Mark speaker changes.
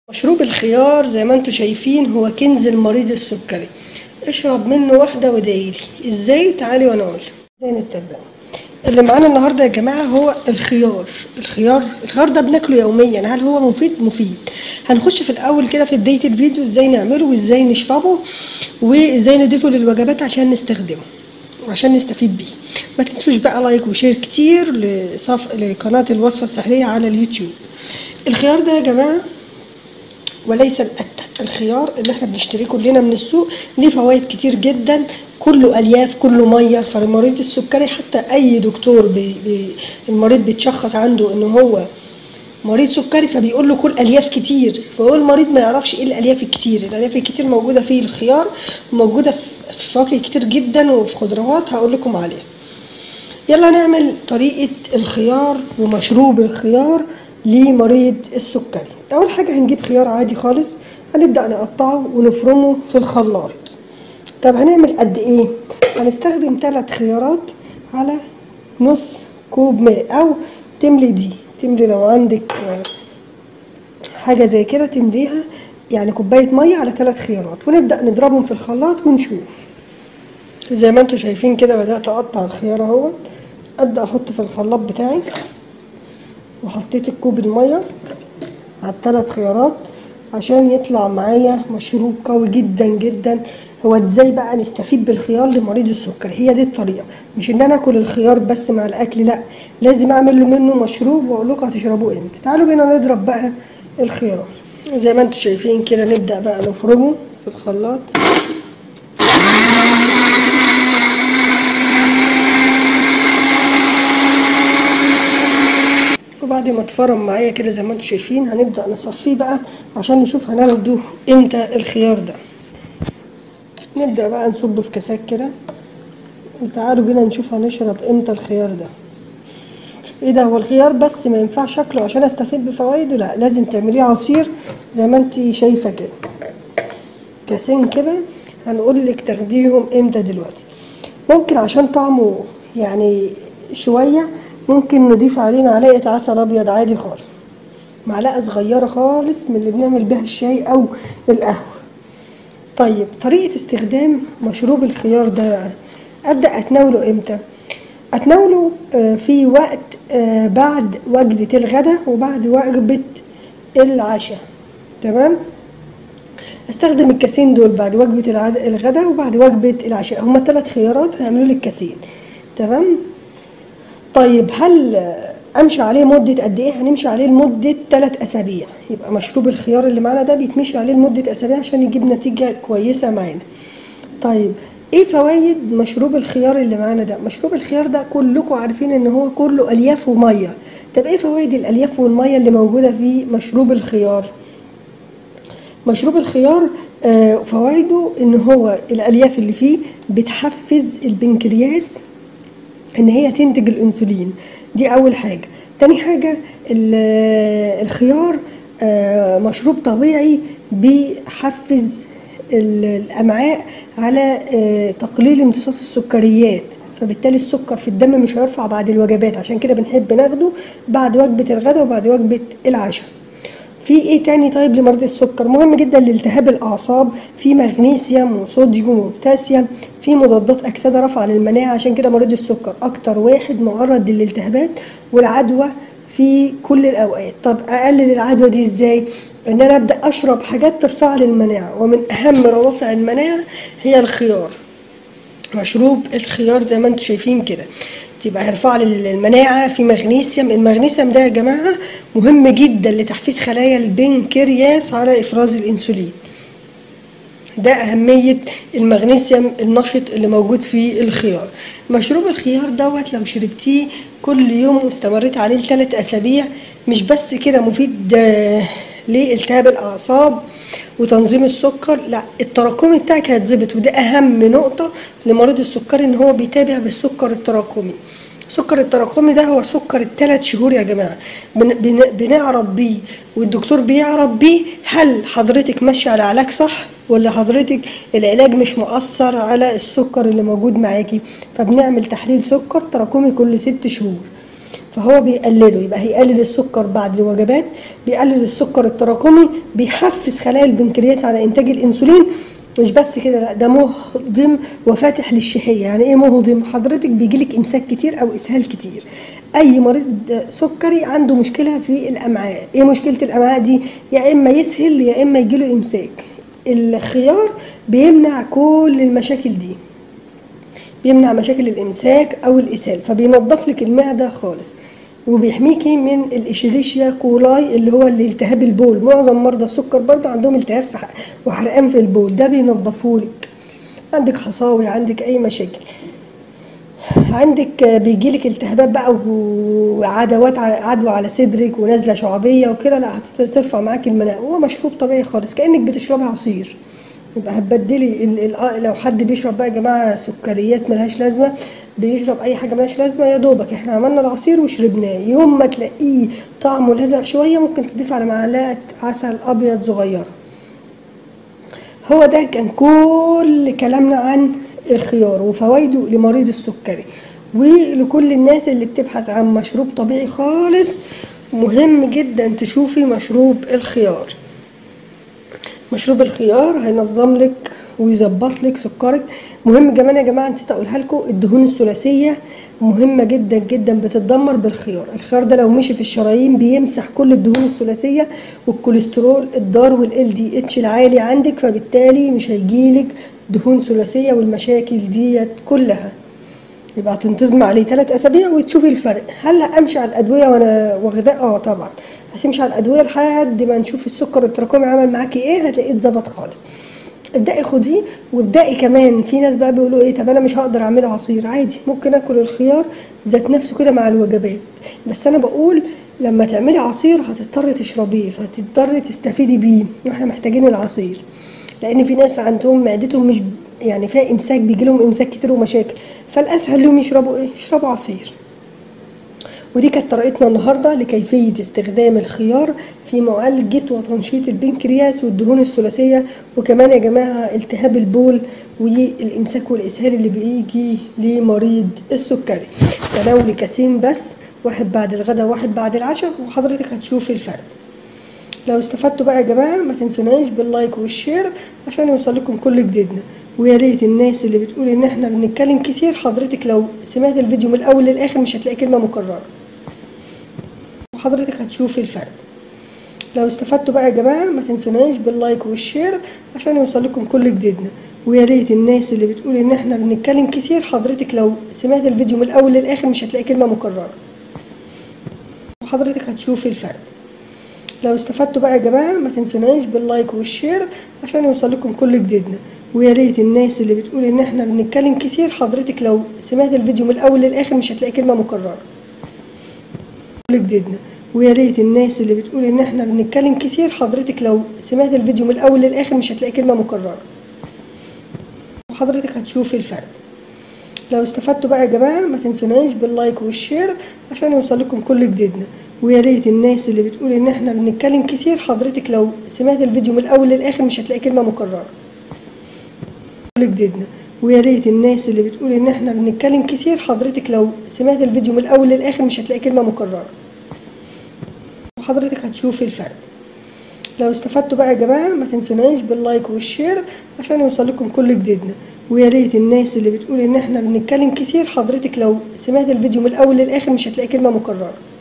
Speaker 1: مشروب الخيار زي ما انتوا شايفين هو كنز المريض السكري. اشرب منه واحدة وادعيلي. ازاي؟ تعالي وانا اقول ازاي نستخدمه. اللي معانا النهارده يا جماعه هو الخيار ده بناكله يوميا. هل هو مفيد؟ هنخش في الاول كده في بدايه الفيديو ازاي نعمله وازاي نشربه وازاي نضيفه للوجبات عشان نستخدمه وعشان نستفيد بيه. ما تنسوش بقى لايك وشير كتير لقناه الوصفه السحريه على اليوتيوب. الخيار ده يا جماعه وليس الخيار اللي احنا بنشتريه كلنا من السوق ليه فوائد كتير جدا، كله الياف كله ميه. فالمريض السكري حتى اي دكتور المريض بيتشخص عنده ان هو مريض سكري فبيقول له كل الياف كتير، فهو المريض ما يعرفش ايه الالياف الكتير. الالياف الكتير موجوده في الخيار وموجوده في فواكه كتير جدا وفي خضروات هقول لكم عليها. يلا نعمل طريقه الخيار ومشروب الخيار لمريض السكري. اول حاجه هنجيب خيار عادي خالص، هنبدا نقطعه ونفرمه في الخلاط. طب هنعمل قد ايه؟ هنستخدم 3 خيارات على نص كوب ماء، او تملي لو عندك حاجه زي كده تمليها، يعني كوبايه ميه على 3 خيارات، ونبدا نضربهم في الخلاط ونشوف. زي ما انتوا شايفين كده بدات اقطع الخيار اهوت، ابدا احط في الخلاط بتاعي، وحطيت الكوب الميه على ال3 خيارات عشان يطلع معايا مشروب قوي جدا جدا. هو ازاي بقى نستفيد بالخيار لمريض السكري؟ هي دي الطريقه، مش ان انا اكل الخيار بس مع الاكل، لا، لازم اعمل له منه مشروب واقول لكم هتشربوه امتى. تعالوا بينا نضرب بقى الخيار. زي ما انتوا شايفين كده نبدا بقى نفرمه في الخلاط. وبعد ما اتفرم معايا كده زي ما انتوا شايفين هنبدا نصفيه بقى عشان نشوف هناخده امتى الخيار ده. نبدا بقى نصبه في كاسات كده، وتعالوا بينا نشوف هنشرب امتى الخيار ده. ايه ده؟ هو الخيار بس ما ينفعش اكله عشان استفيد بفوائده؟ لا، لازم تعمليه عصير زي ما انت شايفه كده، كاسين كده. هنقول لك تاخديهم امتى دلوقتي. ممكن عشان طعمه يعني شويه ممكن نضيف عليه معلقه عسل ابيض عادي خالص، معلقه صغيره خالص من اللي بنعمل بيها الشاي او القهوه. طيب طريقه استخدام مشروب الخيار ده ابدا اتناوله امتى؟ اتناوله في وقت بعد وجبه الغداء وبعد وجبه العشاء. تمام؟ استخدم الكاسين دول بعد وجبه الغداء وبعد وجبه العشاء. هما 3 خيارات هيعملوا لي الكاسين. تمام؟ طيب هل امشي عليه مده قد ايه؟ هنمشي عليه لمده 3 اسابيع. يبقى مشروب الخيار اللي معانا ده بيتمشي عليه لمده اسابيع عشان يجيب نتيجه كويسه معانا. طيب ايه فوائد مشروب الخيار اللي معانا ده؟ مشروب الخيار ده كلكم عارفين ان هو كله الياف وميه. طب ايه فوائد الالياف والميه اللي موجوده في مشروب الخيار؟ مشروب الخيار فوائده ان هو الالياف اللي فيه بتحفز البنكرياس ان هي تنتج الانسولين، دي اول حاجه. تاني حاجه الخيار مشروب طبيعي بيحفز الامعاء على تقليل امتصاص السكريات، فبالتالي السكر في الدم مش هيرفع بعد الوجبات، عشان كده بنحب ناخده بعد وجبه الغداء وبعد وجبه العشاء. في ايه تاني طيب لمريض السكر؟ مهم جدا لالتهاب الاعصاب، في مغنيسيوم وصوديوم وبوتاسيوم، في مضادات اكسده رافعه للمناعه، عشان كده مريض السكر اكتر واحد معرض للالتهابات والعدوى في كل الاوقات. طب اقلل العدوى دي ازاي؟ ان انا ابدا اشرب حاجات ترفع لي المناعه، ومن اهم روافع المناعه هي الخيار. مشروب الخيار زي ما انتم شايفين كده تبقى هيرفع لي المناعه، في مغنيسيوم. المغنيسيوم ده يا جماعه مهم جدا لتحفيز خلايا البنكرياس على افراز الانسولين. ده اهميه المغنيسيوم النشط اللي موجود في الخيار. مشروب الخيار دوت لو شربتيه كل يوم واستمريت عليه ل3 اسابيع، مش بس كده مفيد لالتهاب الاعصاب وتنظيم السكر، لا، التراكمي بتاعك هيتظبط. وده اهم نقطه لمريض السكري، ان هو بيتابع بالسكر التراكمي. السكر التراكمي ده هو سكر ال3 شهور يا جماعه، بنعرف بيه والدكتور بيعرف بيه هل حضرتك ماشيه على علاج صح ولا حضرتك العلاج مش مؤثر على السكر اللي موجود معاكي. فبنعمل تحليل سكر تراكمي كل 6 شهور. فهو بيقلله، يبقى هيقلل السكر بعد الوجبات، بيقلل السكر التراكمي، بيحفز خلايا البنكرياس على انتاج الانسولين. مش بس كده، لا ده مهضم وفاتح للشهيه. يعني ايه مهضم؟ حضرتك بيجيلك امساك كتير او اسهال كتير. اي مريض سكري عنده مشكله في الامعاء. ايه مشكله الامعاء دي؟ يا اما يسهل يا اما يجيله امساك. الخيار بيمنع كل المشاكل دي، بيمنع مشاكل الامساك او الاسهال، فبينظف لك المعده خالص، وبيحميكي من الاشيريشيا كولاي اللي هو الالتهاب البول. معظم مرضى السكر برضه عندهم التهاب وحرقان في البول، ده بينظفهولك. عندك حصاوي، عندك اي مشاكل، عندك بيجيلك التهابات بقى وعدوات، عدوى على صدرك ونازله شعبيه وكده، لا هترفع معاكي المناعه. هو مشروب طبيعي خالص، كانك بتشربي عصير. يبقى هتبدلي لو حد بيشرب بقى يا جماعه سكريات ملهاش لازمه، بيشرب اي حاجه ملهاش لازمه، يا دوبك احنا عملنا العصير وشربناه، يوم ما تلاقيه طعمه لذع شويه ممكن تضيف على معلقه عسل ابيض صغيره. هو ده كان كل كلامنا عن الخيار وفوائده لمريض السكري، ولكل الناس اللي بتبحث عن مشروب طبيعي خالص. مهم جدا تشوفي مشروب الخيار. مشروب الخيار هينظم لك ويظبط لك سكرك. مهم كمان يا جماعه، نسيت اقولها لكم، الدهون الثلاثيه مهمه جدا جدا، بتتدمر بالخيار. الخيار ده لو مشي في الشرايين بيمسح كل الدهون الثلاثيه والكوليسترول الضار والال دي اتش العالي عندك، فبالتالي مش هيجيلك دهون ثلاثيه والمشاكل ديت كلها. يبقى هتنتظم عليه 3 اسابيع وتشوفي الفرق. هل امشي على الادويه وانا واخداه؟ طبعا هتمشي على الادويه لحد ما نشوف السكر التراكمي عمل معاكي ايه، هتلاقيه اتظبط خالص. ابدأي خديه، وابدأي كمان. في ناس بقى بيقولوا ايه، طب انا مش هقدر اعمله عصير. عادي، ممكن اكل الخيار ذات نفسه كده مع الوجبات، بس انا بقول لما تعملي عصير هتضطري تشربيه، فهتضطري تستفيدي بيه، واحنا محتاجين العصير. لان في ناس عندهم معدتهم مش يعني فيها امساك، بيجي لهم امساك كتير ومشاكل، فالاسهل لهم يشربوا ايه؟ يشربوا عصير. ودي كانت طريقتنا النهارده لكيفيه استخدام الخيار في معالجه وتنشيط البنكرياس والدهون الثلاثيه، وكمان يا جماعه التهاب البول والامساك والاسهال اللي بيجي لمريض السكري. تناولي كاسين بس، واحد بعد الغداء وواحد بعد العشاء، وحضرتك هتشوفي الفرق. لو استفدتوا بقى يا جماعه ما تنسوناش باللايك والشير عشان يوصل لكم كل جديدنا. ويا ريت الناس اللي بتقول ان احنا بنتكلم كتير، حضرتك لو سمعت الفيديو من الاول للاخر مش هتلاقي كلمه مكرره، وحضرتك هتشوفي الفرق. لو استفدتوا بقى يا جماعه ما تنسوناش باللايك والشير عشان يوصل لكم كل جديدنا. ويا ريت الناس اللي بتقول ان احنا بنتكلم كتير، حضرتك لو سمعت الفيديو من الاول للاخر مش هتلاقي كلمه مكرره، وحضرتك هتشوفي الفرق. لو استفدتوا بقى يا جماعه ما تنسوناش باللايك والشير عشان يوصل لكم كل جديدنا. ويا ريت الناس اللي بتقول ان احنا بنتكلم كتير، حضرتك لو سمعت الفيديو من الاول للاخر مش هتلاقي كلمه مكرره، كل جديدنا. ويا ريت الناس اللي بتقول ان احنا بنتكلم كتير، حضرتك لو سمعت الفيديو من الاول للاخر مش هتلاقي كلمه مكرره، وحضرتك هتشوفي الفرق. لو استفدتوا بقى يا جماعه ما تنسوناش باللايك والشير عشان يوصل لكم كل جديدنا. ويا ريت الناس اللي بتقول ان احنا بنتكلم كتير، حضرتك لو سمعت الفيديو من الاول للاخر مش هتلاقي كلمه مكرره، كل جديدنا. ويا ريت الناس اللي بتقول ان احنا بنتكلم كتير، حضرتك لو سمعت الفيديو من الاول للاخر مش هتلاقي كلمه مكرره، وحضرتك هتشوفي الفرق. لو استفدتوا بقى يا جماعه ما تنسوناش باللايك والشير عشان يوصل لكم كل جديدنا. ويا ريت الناس اللي بتقول ان احنا بنتكلم كتير، حضرتك لو سمعت الفيديو من الاول للاخر مش هتلاقي كلمه مكرره.